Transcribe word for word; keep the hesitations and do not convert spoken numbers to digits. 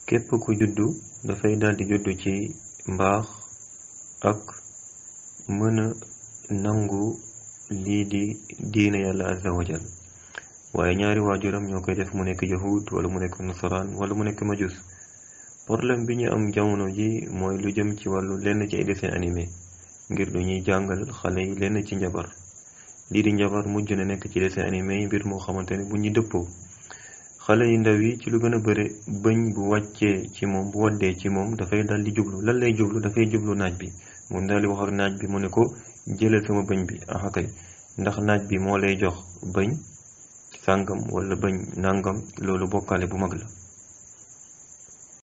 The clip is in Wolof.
képp ku juddu dafay daldi juddu ci mbaax ak mën a nangu lii di diine yàlla azza wa jal waaye ñaari waajuram ñoo koy def mu nekk yahud wala mu nekk nasaraan wala mu nekk majus. problème bi ñu am jamono ji mooy lu jëm ci wàllu lenn ci ay dessin animé ngir lu ñuy jàngal xale yi lenn ci njabar. lii di njabar mujj na nekk ci dessin animé yi mbir moo xamante ne bu ñu dëppoo xale yi ndaw yi ci lu gën a bëre bëñ bu wàccee ci moom bu waddee ci moom dafay dal di jublu lan lay jublu dafay jublu naaj bi mu dal di wax ak naaj bi mu ne ko jëlal sama bëñ bi ah kay ndax naaj bi moo lay jox bëñ sàngam wala bëñ nàngam loolu bokkaale bu mag la.